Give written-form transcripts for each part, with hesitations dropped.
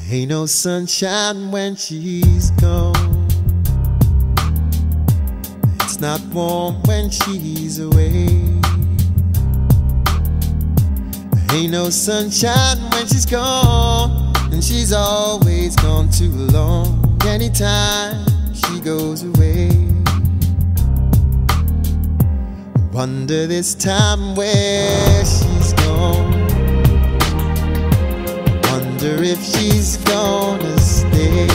Ain't no sunshine when she's gone. It's not warm when she's away. Ain't no sunshine when she's gone, and she's always gone too long. Anytime she goes away, wonder this time where she's gone. Wonder if she's gonna stay.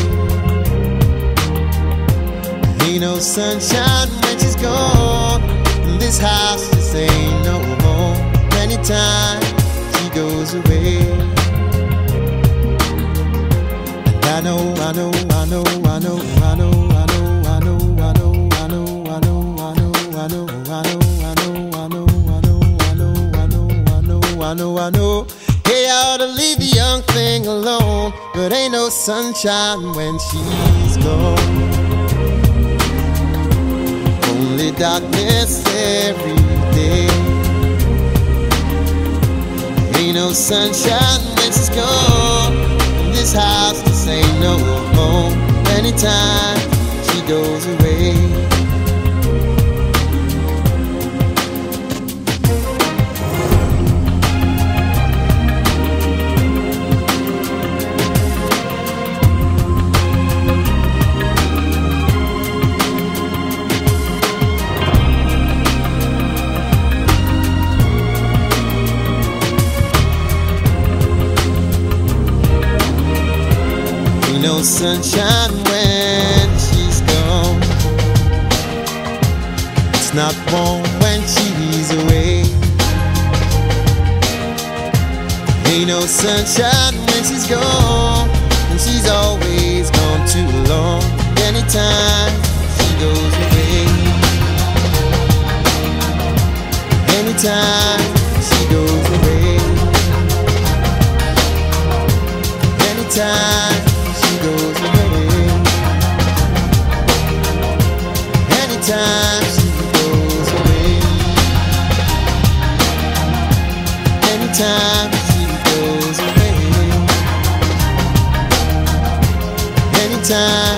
Ain't no sunshine when she's gone, and this house just ain't no home. Anytime she goes away, and I know, I know, I know, I know, I know, I know, I know, I know, I know, I know, I know, I know, I know, I know, I know, I know, I know. Hey, I ought to leave the young thing alone, but ain't no sunshine when she's gone. Only darkness every day. Ain't no sunshine when she's gone. This house just ain't no home. Anytime she goes away. No sunshine when she's gone. It's not warm when she's away. Ain't no sunshine when she's gone, and she's always gone too long. Anytime she goes away, anytime she goes away, anytime goes away, anytime she goes away, anytime she goes away, anytime.